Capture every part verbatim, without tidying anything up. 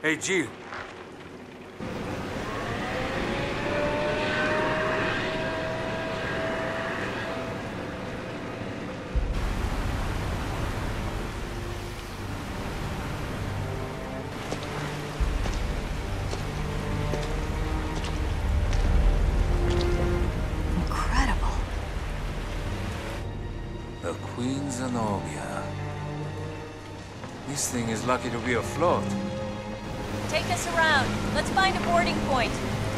Hey, Jill. Incredible. The Queen Zenobia. This thing is lucky to be afloat. Take us around. Let's find a boarding point.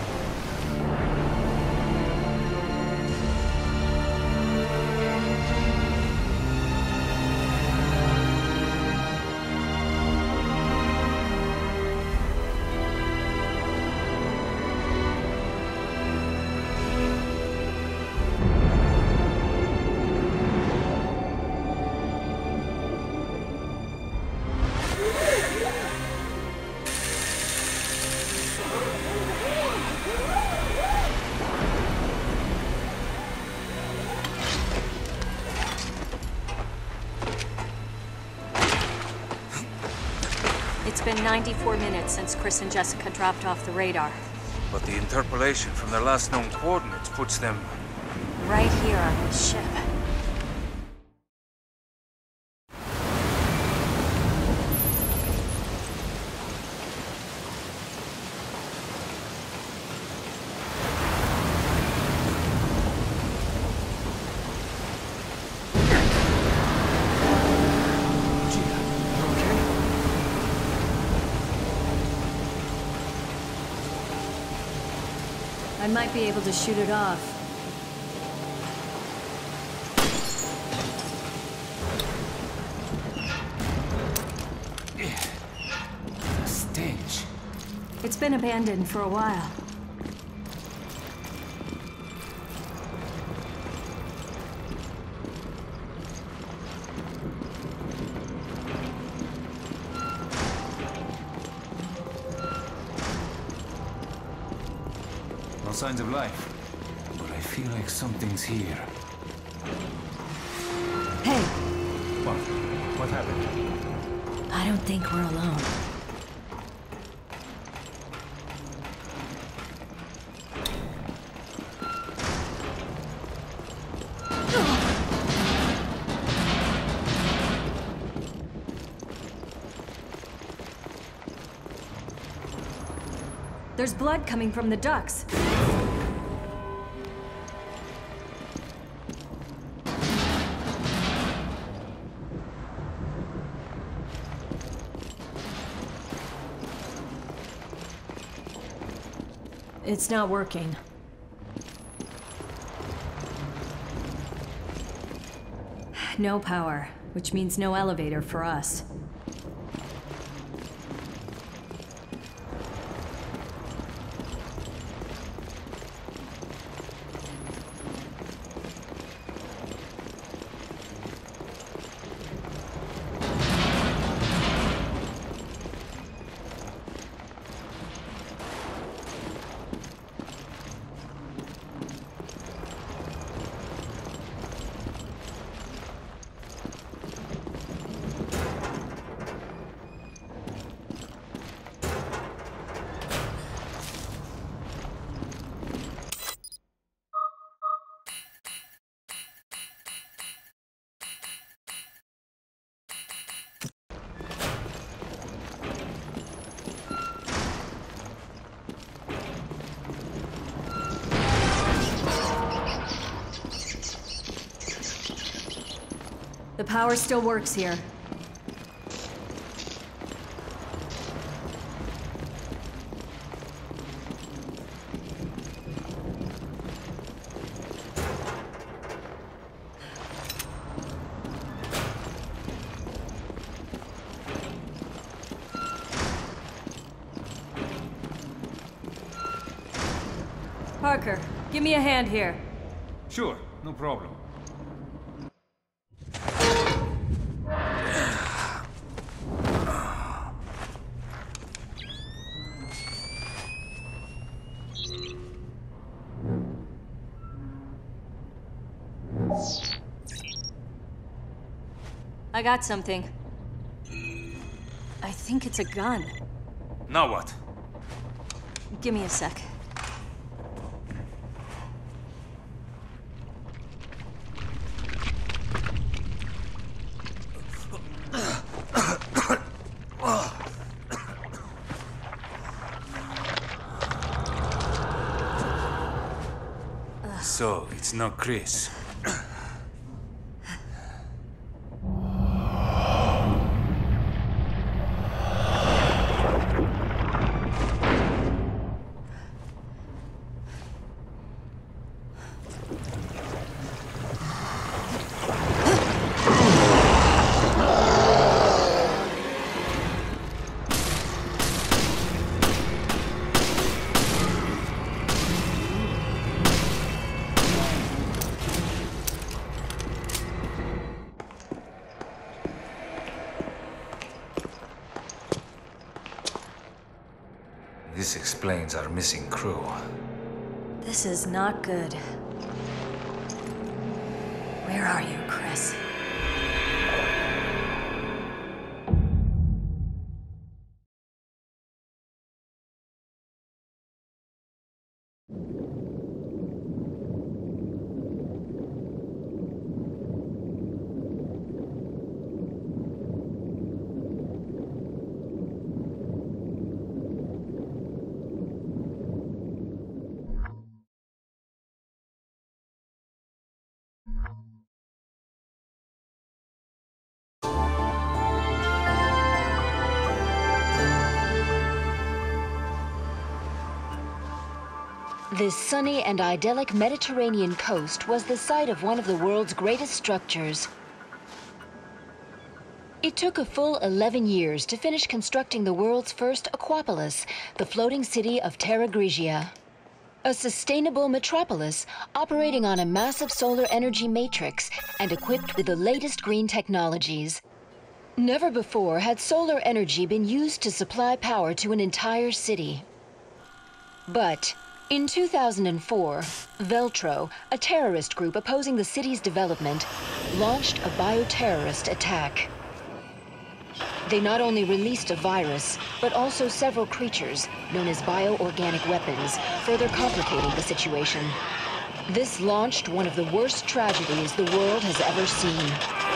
It's been ninety-four minutes since Chris and Jessica dropped off the radar. But the interpolation from their last known coordinates puts them... right here on this ship. I might be able to shoot it off. The stench. It's been abandoned for a while. No signs of life, but I feel like something's here. Hey! What? What happened? I don't think we're alone. There's blood coming from the ducts. It's not working. No power, which means no elevator for us. The power still works here. Parker, give me a hand here. Sure, no problem. I got something. I think it's a gun. Now what? Give me a sec. So, it's not Chris. This explains our missing crew. This is not good. Where are you, Chris? This sunny and idyllic Mediterranean coast was the site of one of the world's greatest structures. It took a full eleven years to finish constructing the world's first Aquapolis, the floating city of Terra Grigia. A sustainable metropolis operating on a massive solar energy matrix and equipped with the latest green technologies. Never before had solar energy been used to supply power to an entire city. But in two thousand four, Veltro, a terrorist group opposing the city's development, launched a bioterrorist attack. They not only released a virus, but also several creatures, known as bioorganic weapons, further complicating the situation. This launched one of the worst tragedies the world has ever seen.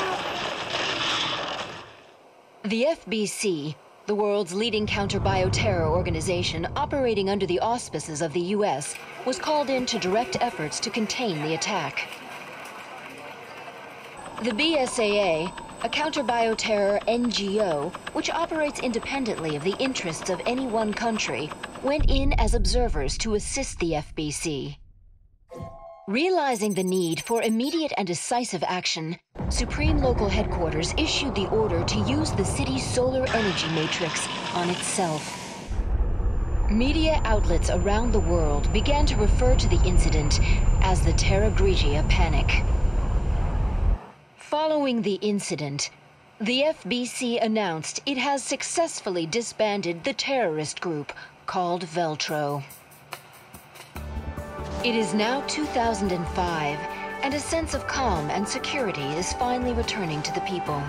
The F B C, the world's leading counter-bioterror organization operating under the auspices of the U S, was called in to direct efforts to contain the attack. The B S A A, a counter-bioterror N G O, which operates independently of the interests of any one country, went in as observers to assist the F B C. Realizing the need for immediate and decisive action, Supreme Local Headquarters issued the order to use the city's solar energy matrix on itself. Media outlets around the world began to refer to the incident as the Terra Grigia Panic. Following the incident, the F B C announced it has successfully disbanded the terrorist group called Veltro. It is now two thousand five, and a sense of calm and security is finally returning to the people.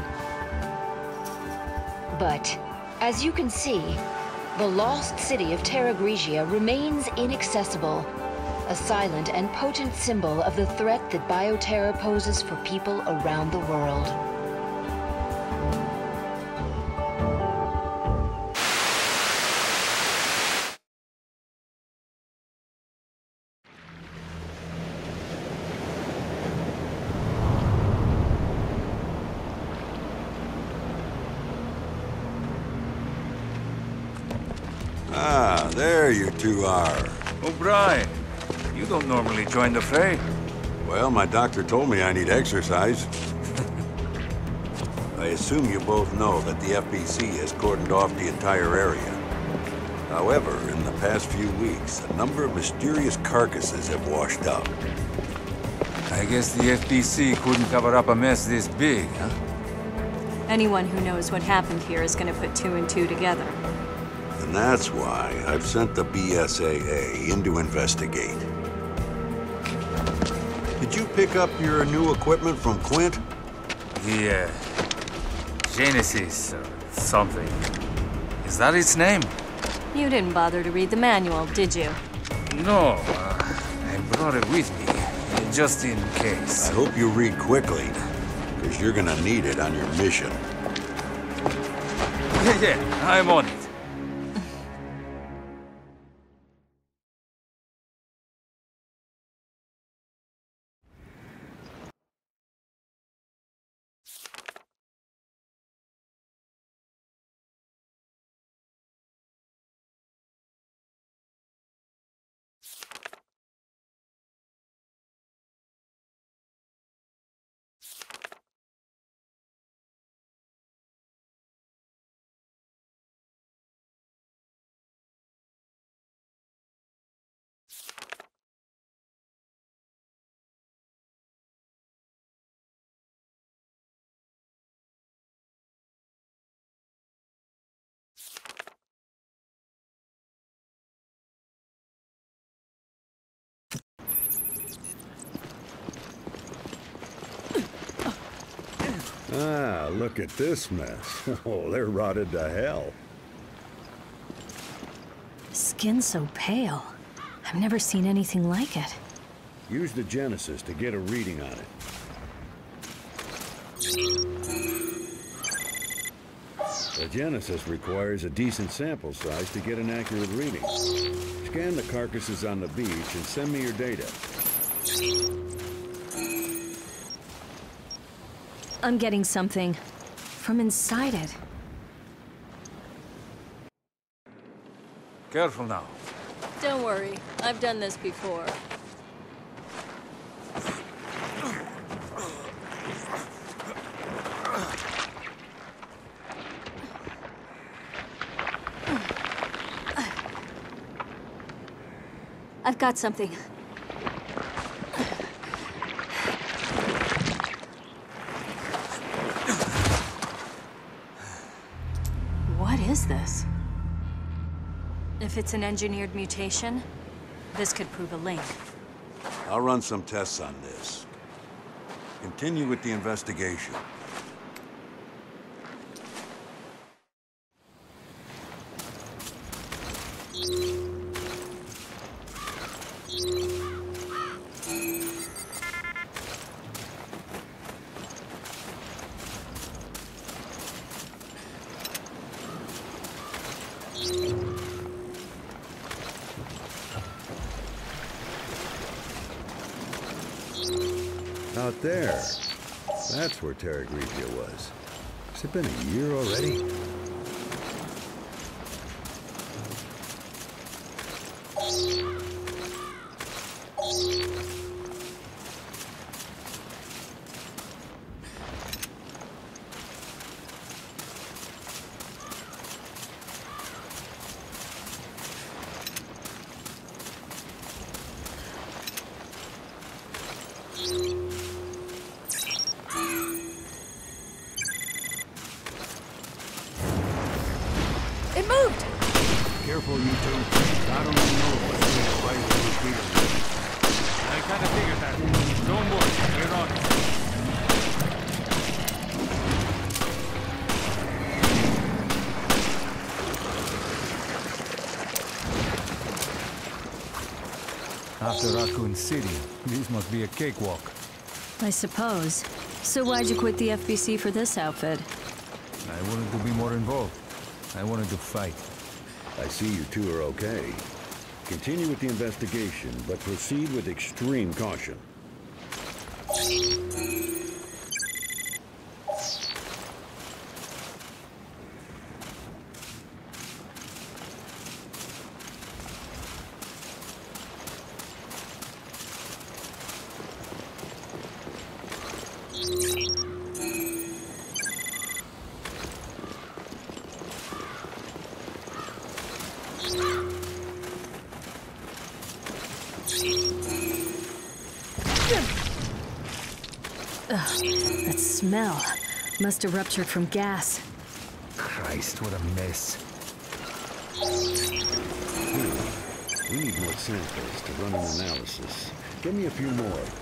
But, as you can see, the lost city of Terra Grigia remains inaccessible, a silent and potent symbol of the threat that bioterror poses for people around the world. Ah, there you two are. O'Brien, you don't normally join the fray. Well, my doctor told me I need exercise. I assume you both know that the F B C has cordoned off the entire area. However, in the past few weeks, a number of mysterious carcasses have washed up. I guess the F B C couldn't cover up a mess this big, huh? Anyone who knows what happened here is going to put two and two together. And that's why I've sent the B S A A in to investigate. Did you pick up your new equipment from Quint? The, uh, Genesis or something. Is that its name? You didn't bother to read the manual, did you? No, uh, I brought it with me, uh, just in case. I hope you read quickly, because you're gonna need it on your mission. Yeah, yeah, I'm on it. Ah, look at this mess. Oh, they're rotted to hell. Skin so pale. I've never seen anything like it. Use the Genesis to get a reading on it. The Genesis requires a decent sample size to get an accurate reading. Scan the carcasses on the beach and send me your data. I'm getting something from inside it. Careful now. Don't worry, I've done this before. I've got something. What is this? If it's an engineered mutation, this could prove a link. I'll run some tests on this. Continue with the investigation. Out there. That's where Terra Grigia was. Has it been a year already? It moved! Careful, you two. I don't even know what's going to fight with these people. I kind of figured that. Don't worry, we're on it. After Raccoon City, this must be a cakewalk. I suppose. So why'd you quit the F B C for this outfit? I wanted to be more involved. I wanted to fight. I see you two are okay. Continue with the investigation, but proceed with extreme caution. Ugh, that smell must have ruptured from gas. Christ, what a mess. We need more samples to run an analysis. Give me a few more.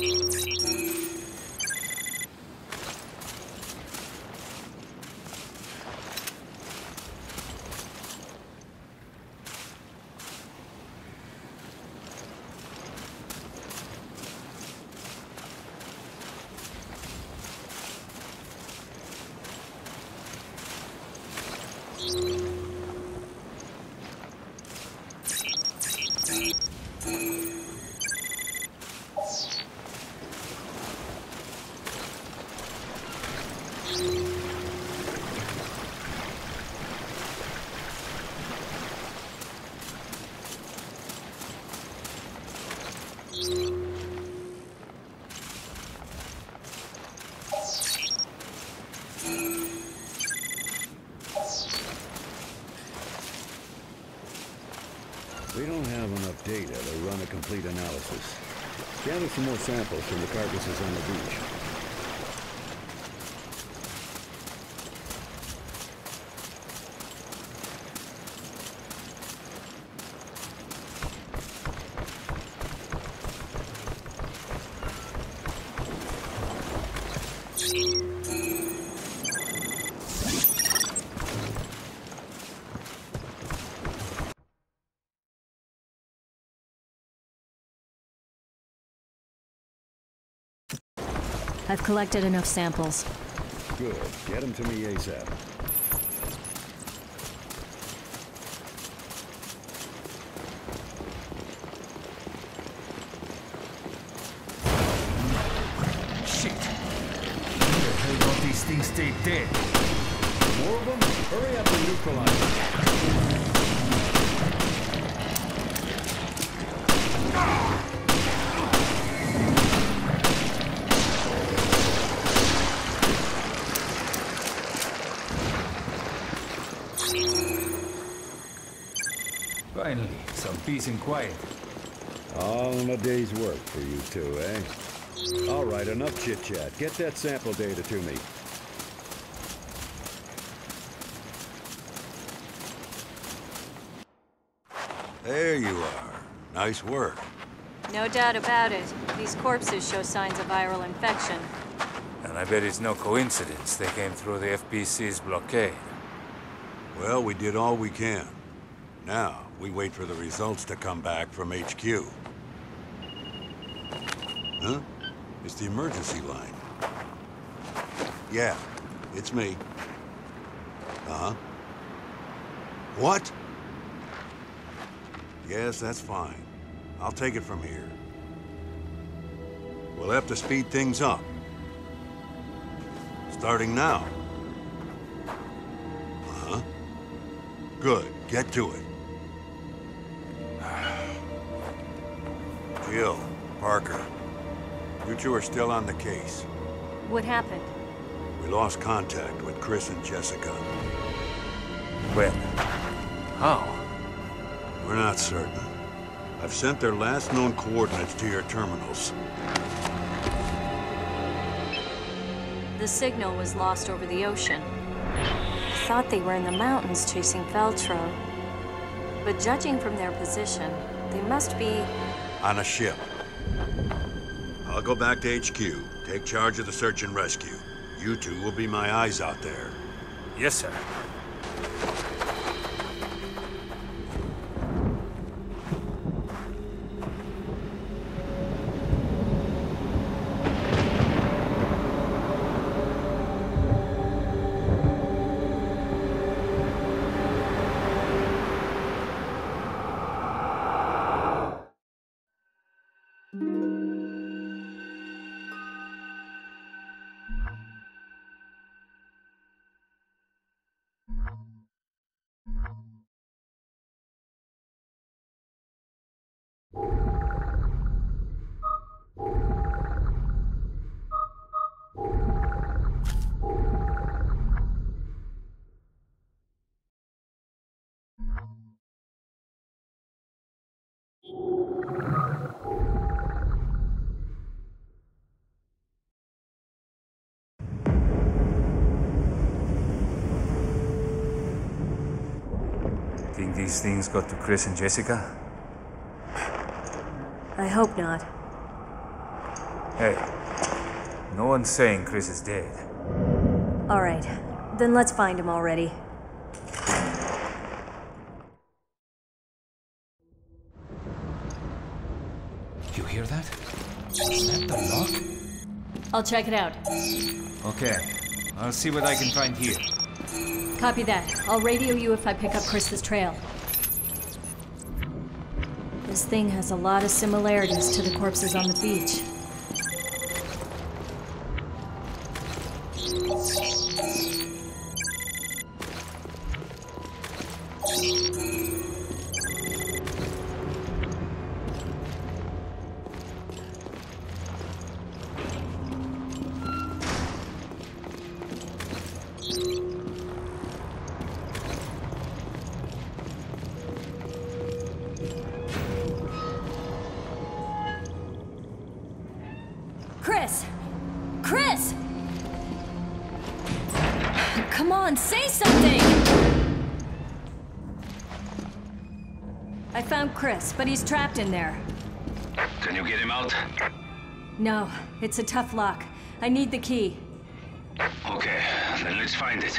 We don't have enough data to run a complete analysis. Gather some more samples from the carcasses on the beach. I've collected enough samples. Good. Get them to me ASAP. Shit! Where the hell don't these things stay dead? More of them? Hurry up and neutralize them. Finally, some peace and quiet. All in a day's work for you two, eh? All right, enough chit-chat. Get that sample data to me. There you are. Nice work. No doubt about it. These corpses show signs of viral infection. And I bet it's no coincidence they came through the F B C's blockade. Well, we did all we can. Now, we wait for the results to come back from H Q. Huh? It's the emergency line. Yeah, it's me. Uh-huh. What? Yes, that's fine. I'll take it from here. We'll have to speed things up. Starting now. Uh-huh. Good. Get to it. Jill, Parker, you two are still on the case. What happened? We lost contact with Chris and Jessica. When? How? We're not certain. I've sent their last known coordinates to your terminals. The signal was lost over the ocean. I thought they were in the mountains chasing Veltro. But judging from their position, they must be... on a ship. I'll go back to H Q, take charge of the search and rescue. You two will be my eyes out there. Yes, sir. Think these things got to Chris and Jessica? I hope not. Hey, no one's saying Chris is dead. All right, then let's find him already. You hear that? Is that the lock? I'll check it out. Okay, I'll see what I can find here. Copy that. I'll radio you if I pick up Chris's trail. This thing has a lot of similarities to the corpses on the beach. Chris! Chris! Come on, say something! I found Chris, but he's trapped in there. Can you get him out? No, it's a tough lock. I need the key. Okay, then let's find it.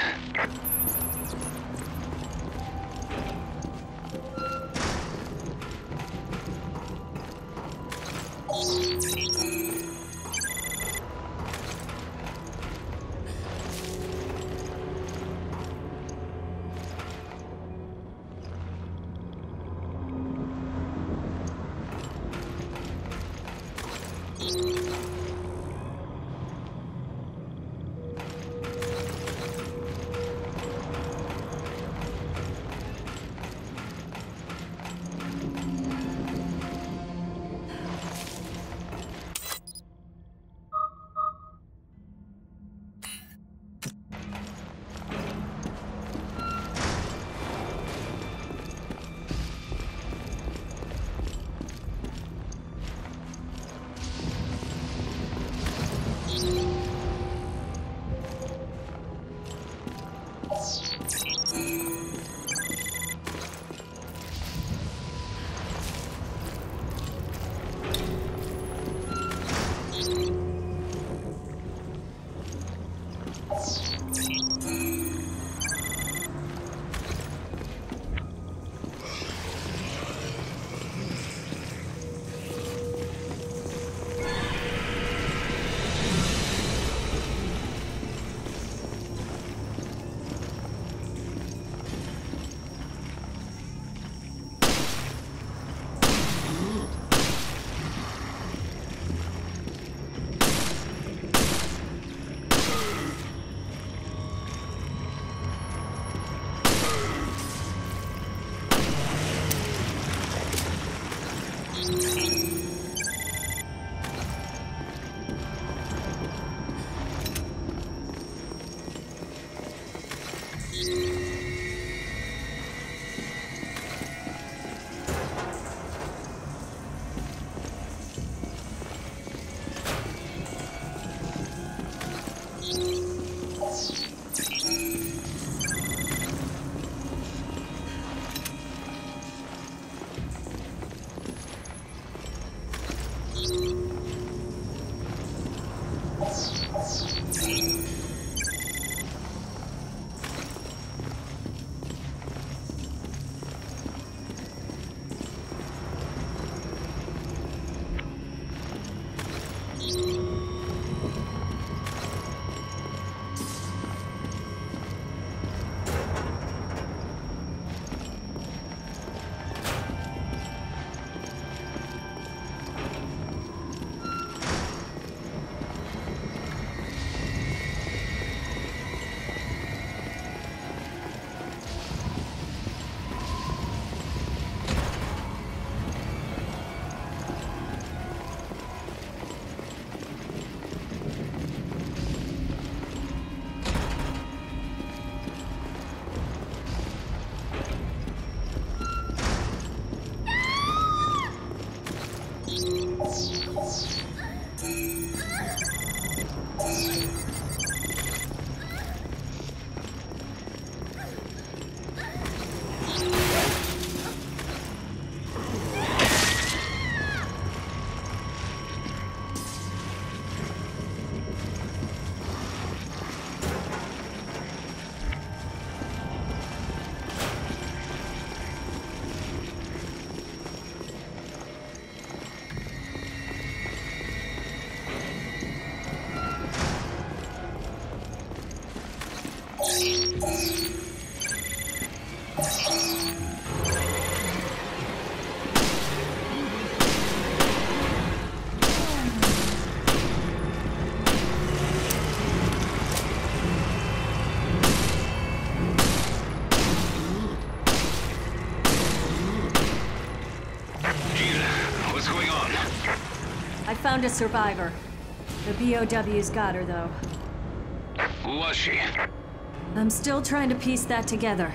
What's going on? I found a survivor. The B O W's got her, though. Who was she? I'm still trying to piece that together.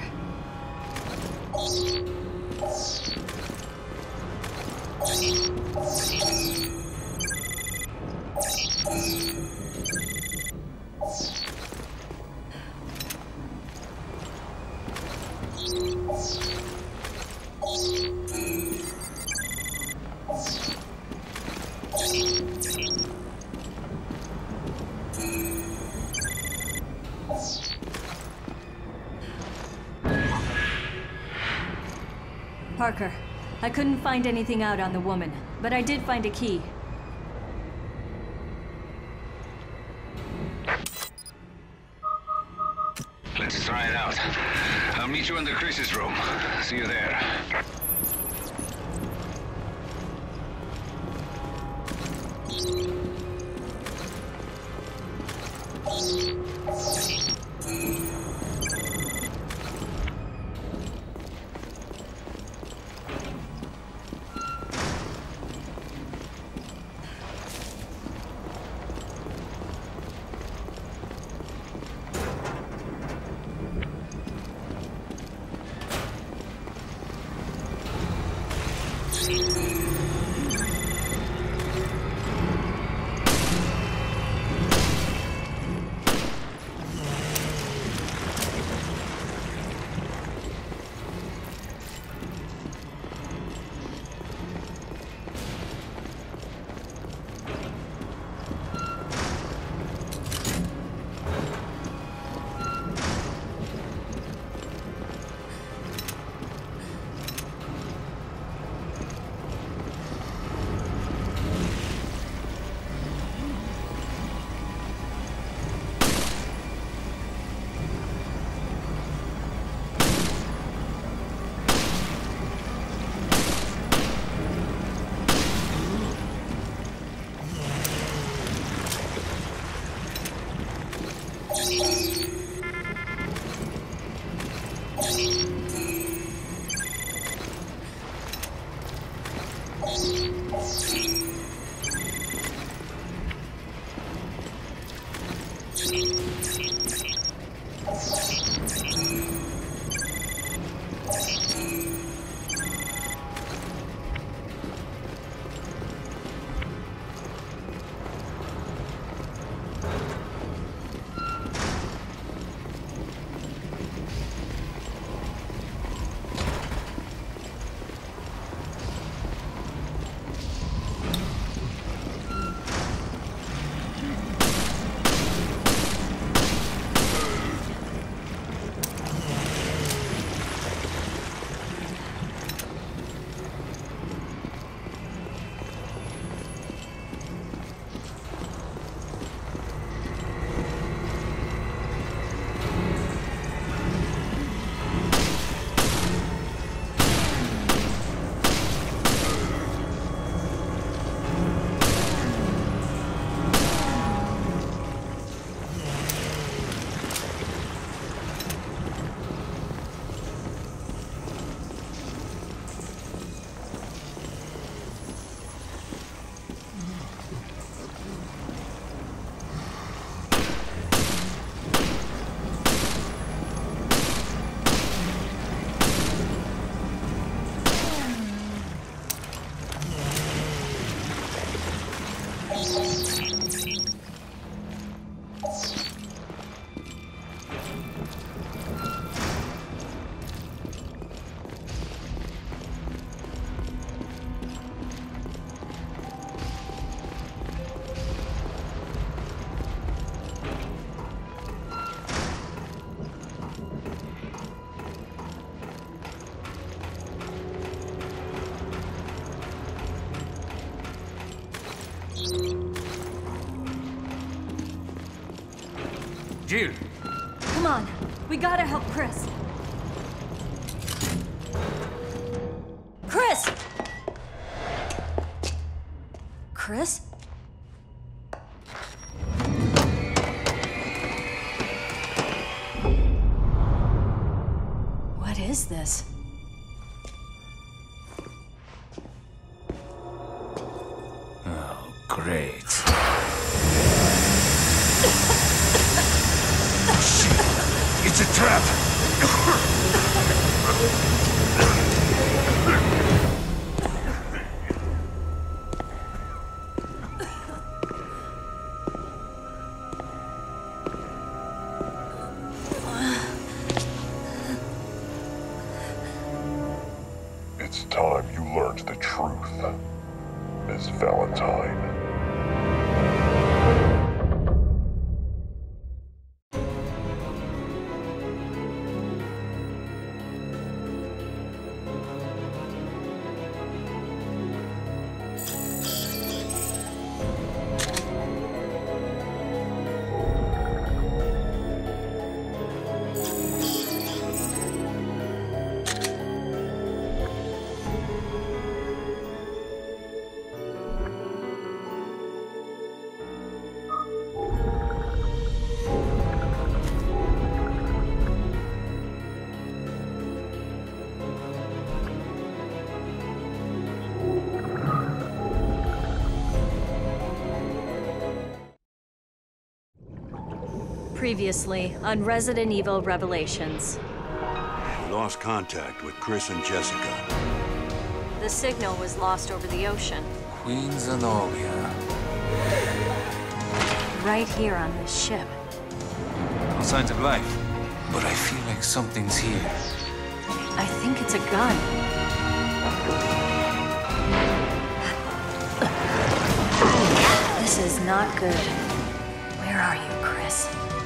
Parker, I couldn't find anything out on the woman, but I did find a key. Let's try it out. I'll meet you in the crisis room. See you there. Jill! Come on, we gotta help Chris. Chris! Chris? What is this? great. Shit! It's a trap! It's time you learned the truth, Miss Valentine. Previously on Resident Evil Revelations. We lost contact with Chris and Jessica. The signal was lost over the ocean. Queen Zenobia. Right here on this ship. No signs of life. But I feel like something's here. I think it's a gun. This is not good. Where are you, Chris?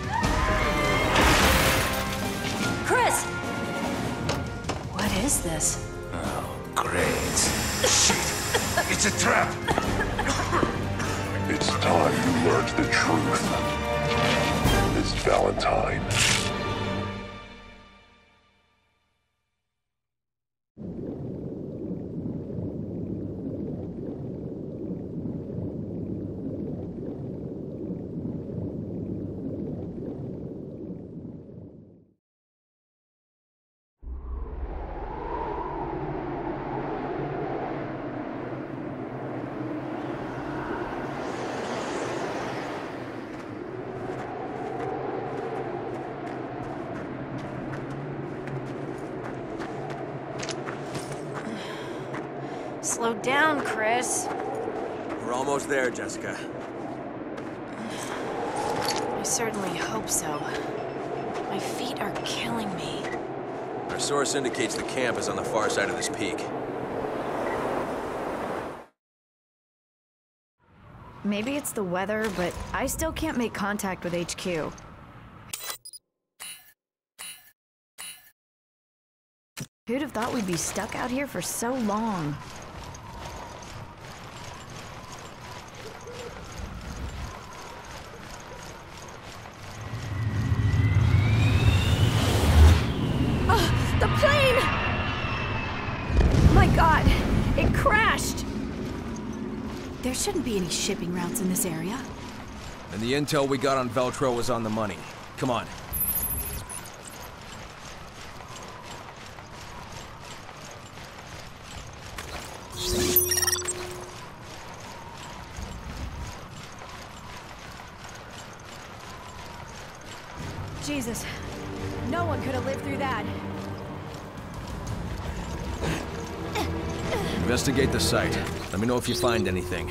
Chris! What is this? Oh, great. Shit! It's a trap! It's time you learned the truth, Miss Valentine. Slow down, Chris. We're almost there, Jessica. I certainly hope so. My feet are killing me. Our source indicates the camp is on the far side of this peak. Maybe it's the weather, but I still can't make contact with H Q. Who'd have thought we'd be stuck out here for so long? Oh, the plane! My God, it crashed! There shouldn't be any shipping routes in this area. And the intel we got on Veltro was on the money. Come on. Jesus, no one could have lived through that. Investigate the site. Let me know if you find anything.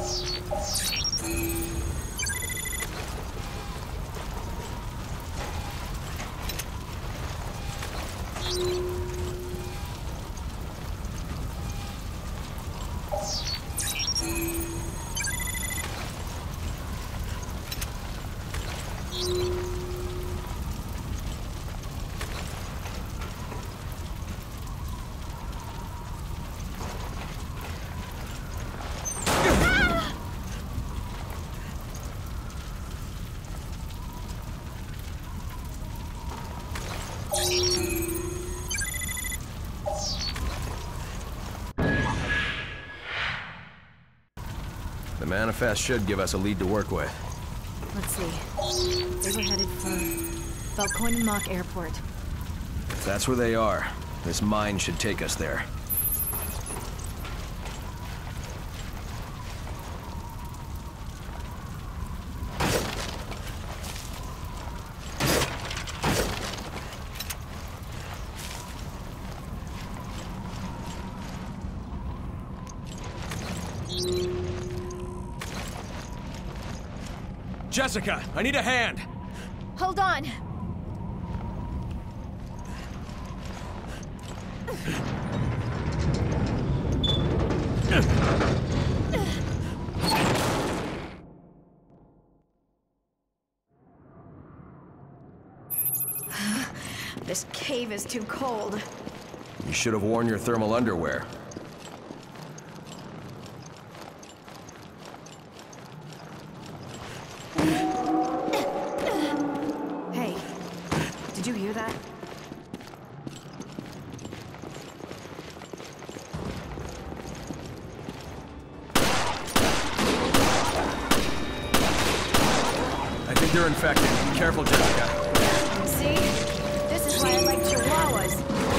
The manifest should give us a lead to work with. Let's see. They were headed for Valkoinen Mock Airport. If that's where they are, this mine should take us there. Jessica, I need a hand! Hold on! This cave is too cold. You should have worn your thermal underwear. Hey, did you hear that? I think they're infected. Careful, Jessica. See? This is why I like chihuahuas.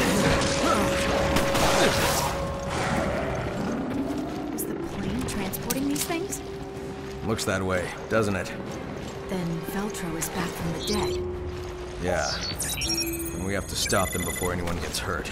Was the plane transporting these things? Looks that way, doesn't it? Then Veltro is back from the dead. Yeah. And we have to stop them before anyone gets hurt.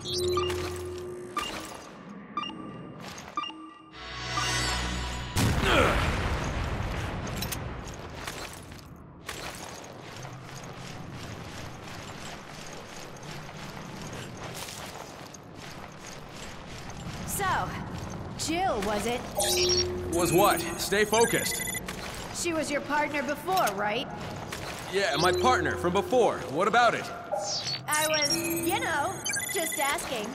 So, Jill, was it? Was what? Stay focused. She was your partner before, right? Yeah, my partner from before. What about it? I was, you know, just asking.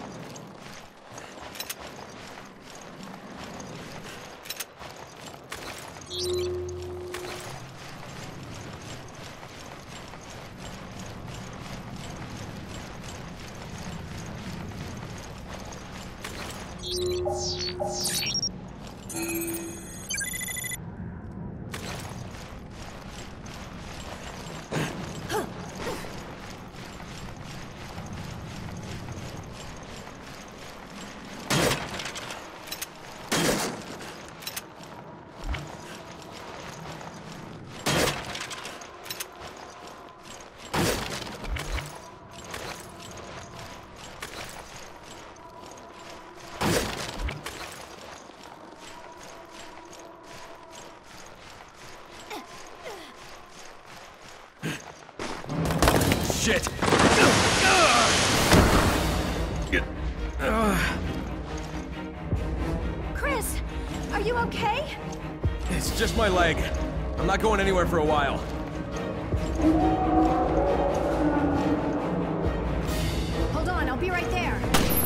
Shit! Chris, are you okay? It's just my leg. I'm not going anywhere for a while. Hold on, I'll be right there.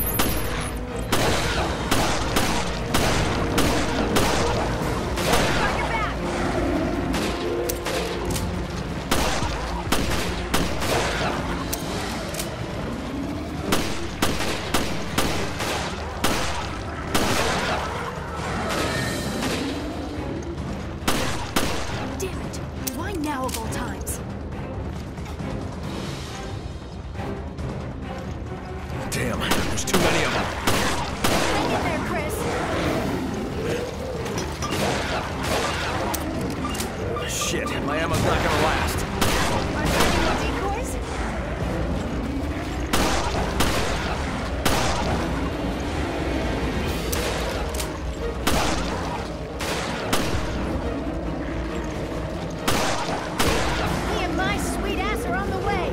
Got your back. Damn it. Why now of all times? Damn, there's too many of them. Hang in there, Chris. Shit, my ammo's not gonna last. Are there any more decoys? Me and my sweet ass are on the way.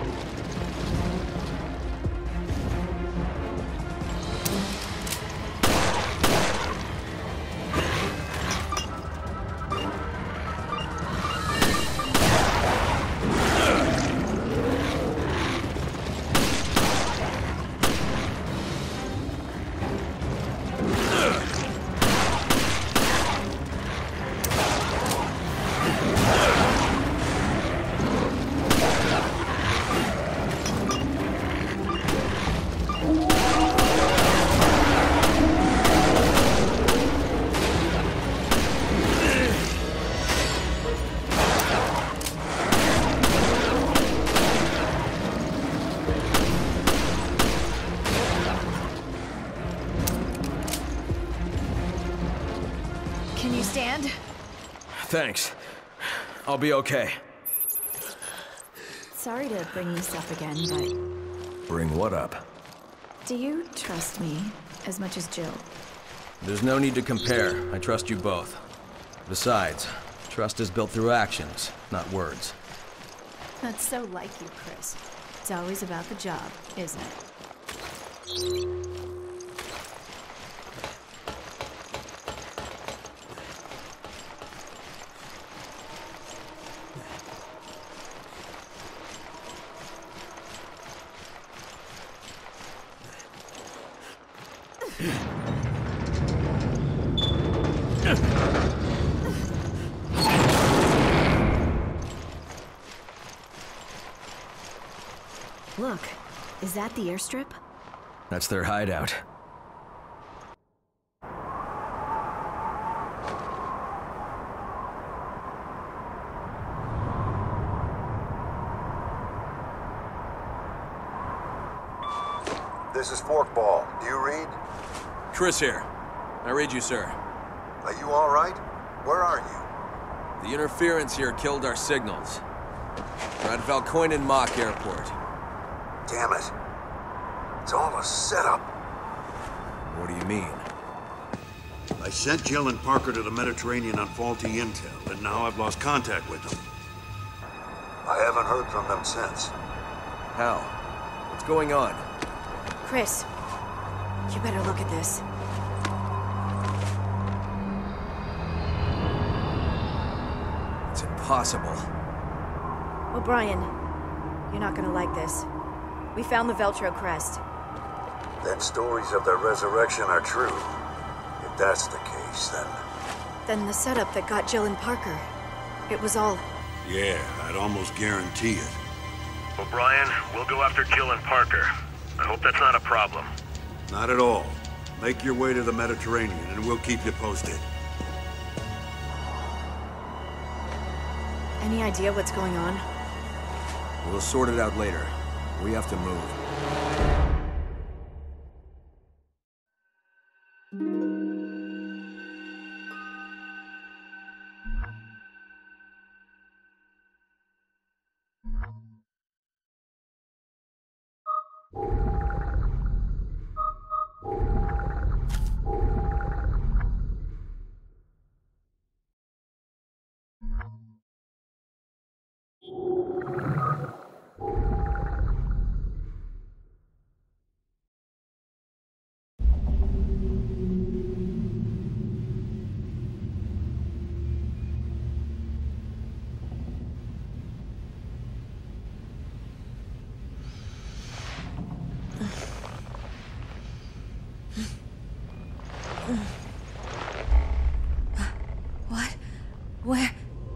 Can you stand? Thanks. I'll be okay. Sorry to bring this up again, but Bring what up? do you trust me as much as Jill? There's no need to compare. I trust you both. Besides, trust is built through actions, not words. That's so like you, Chris. It's always about the job, isn't it? Look, is that the airstrip? That's their hideout. This is Forkball. Do you read? Chris here. I read you, sir. Are you all right? Where are you? The interference here killed our signals. We're at Valkoinen Mock Airport. Damn it. It's all a setup. What do you mean? I sent Jill and Parker to the Mediterranean on faulty intel, and now I've lost contact with them. I haven't heard from them since. How? What's going on? Chris, you better look at this. It's impossible. O'Brien, you're not gonna like this. We found the Veltro crest. Then stories of their resurrection are true. If that's the case, then... Then the setup that got Jill and Parker. It was all... Yeah, I'd almost guarantee it. O'Brien, we'll go after Jill and Parker. I hope that's not a problem. Not at all. Make your way to the Mediterranean, and we'll keep you posted. Any idea what's going on? We'll sort it out later. We have to move. What? Where?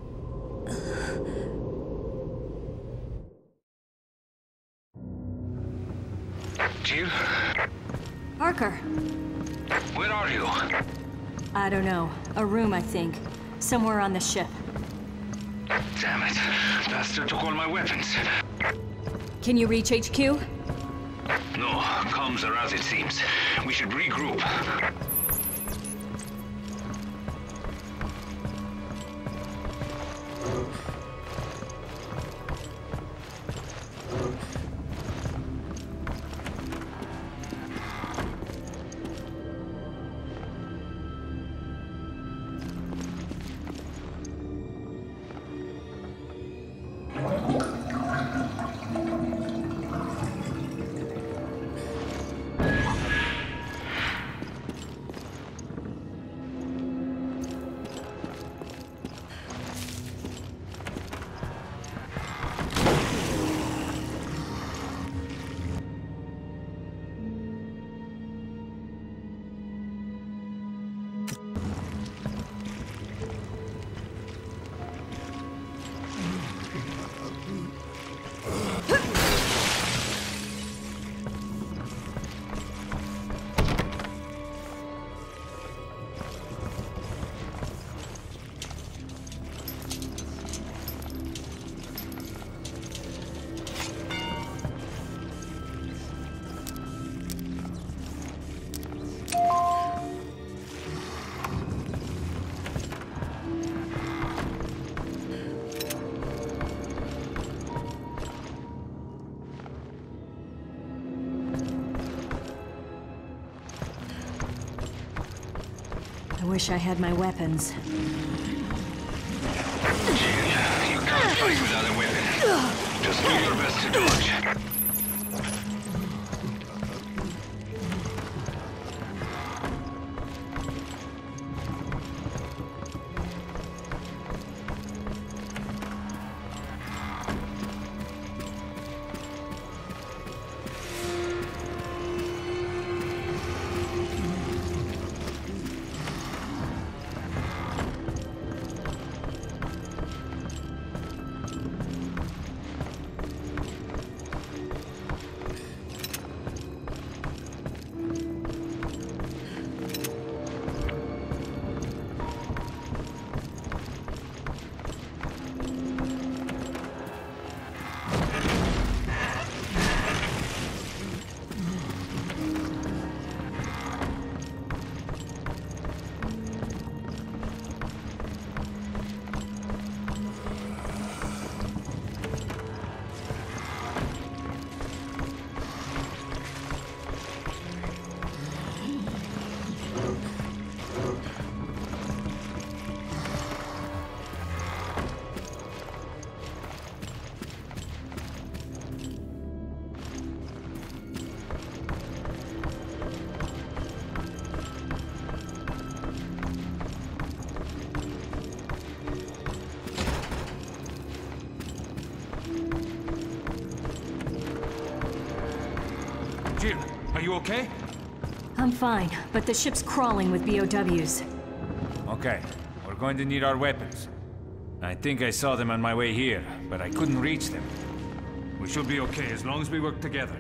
Jill? Parker! Where are you? I don't know. A room, I think. Somewhere on the ship. Damn it. Bastard took all my weapons. Can you reach H Q? No, comms are as it seems. We should regroup. I wish I had my weapons. Jill, you can't fight without a weapon. Just do your best to dodge. Jill, are you okay? I'm fine, but the ship's crawling with B O Ws. Okay, we're going to need our weapons. I think I saw them on my way here, but I couldn't reach them. We should be okay as long as we work together.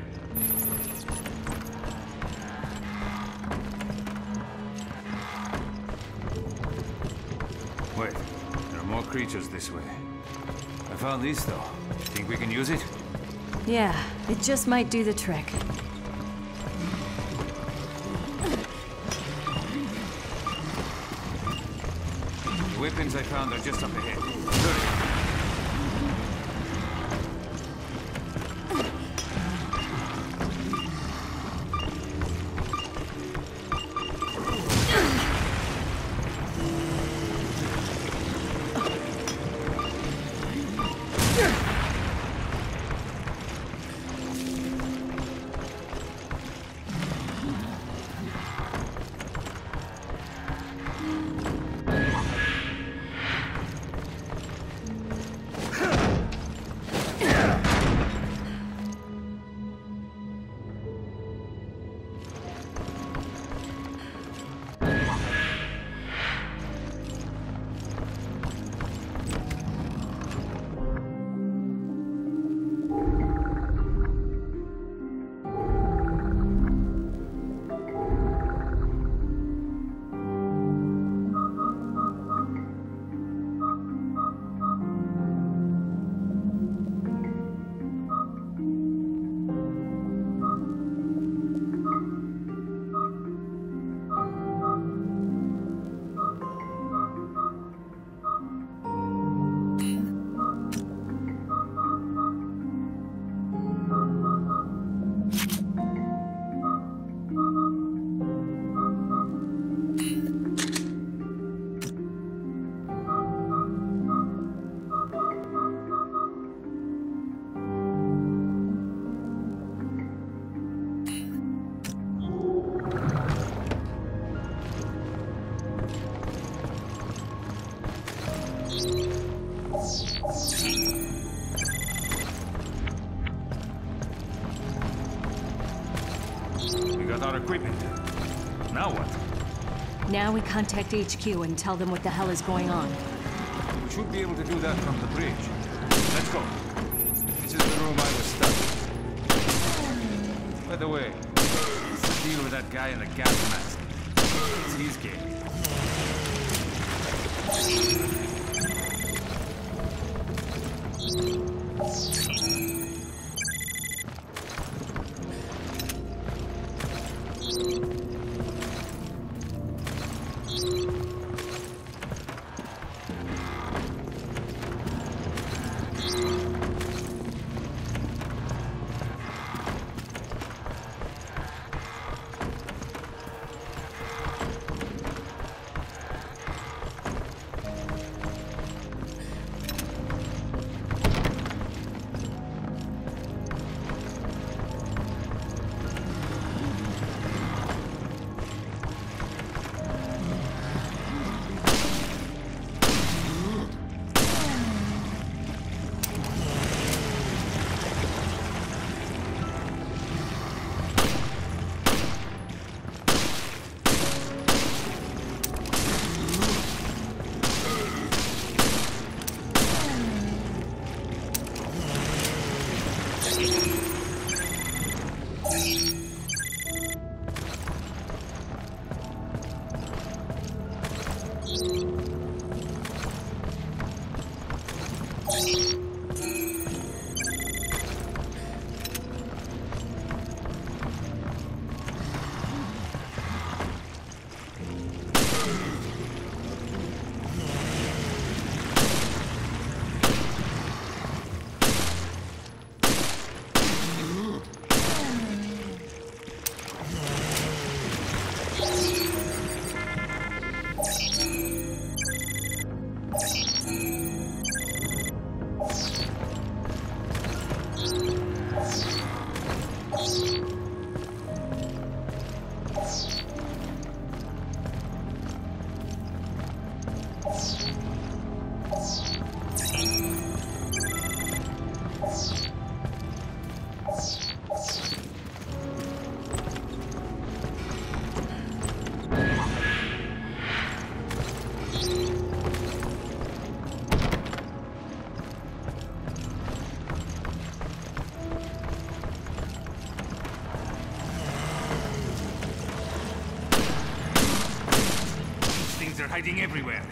Wait, there are more creatures this way. I found this, though. Think we can use it? Yeah, it just might do the trick. The weapons I found are just up ahead. Hurry! We got our equipment. Now what? Now we contact H Q and tell them what the hell is going on. We should be able to do that from the bridge. Let's go. This is the room I was stuck in. By the way, what's the deal with that guy in the gas mask? It's his game. hiding everywhere.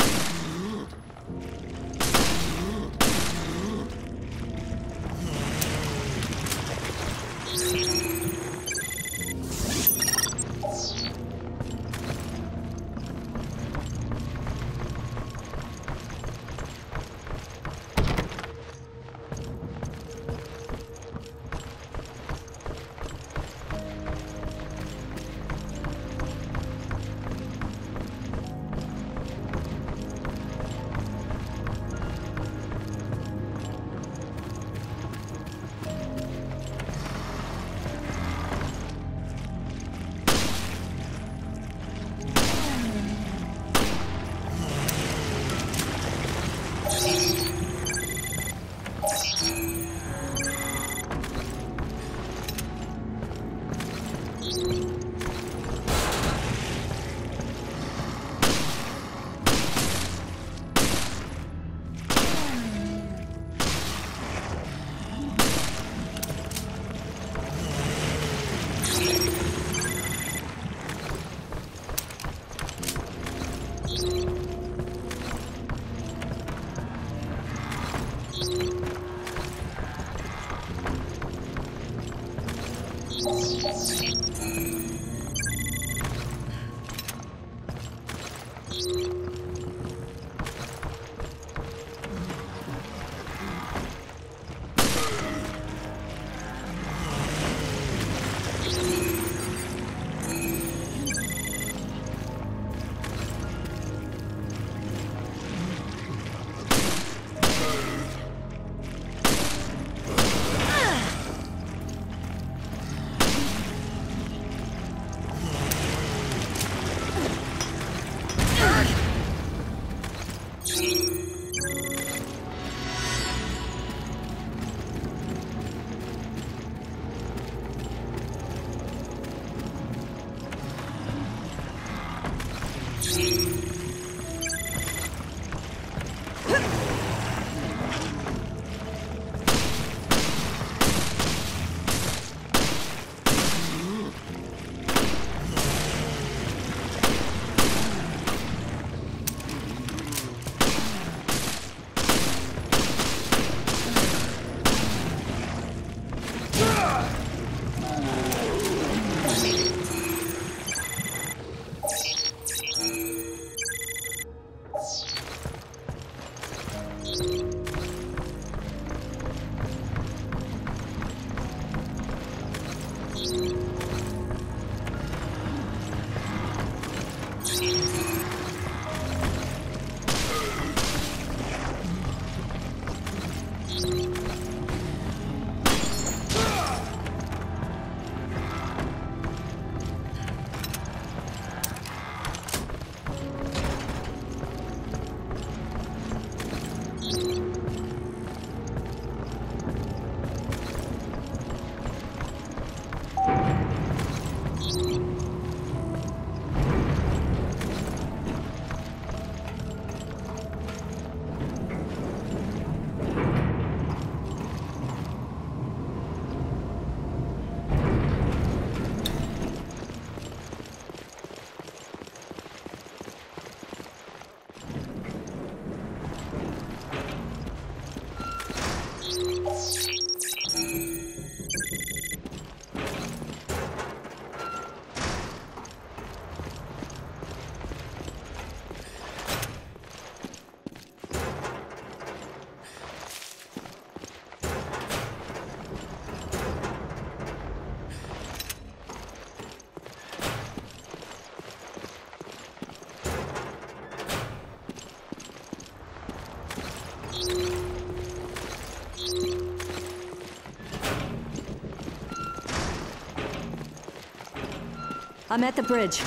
I'm at the bridge.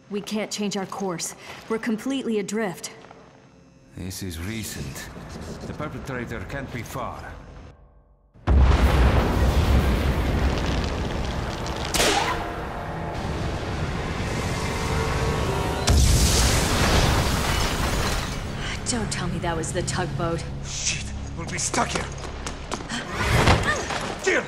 We can't change our course. We're completely adrift. This is recent. The perpetrator can't be far. Don't tell me that was the tugboat. Shit, we'll be stuck here. Deal!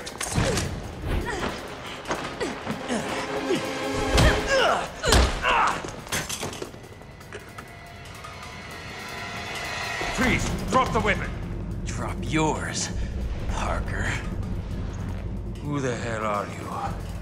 Freeze! Drop the weapon! Drop yours, Parker. Who the hell are you?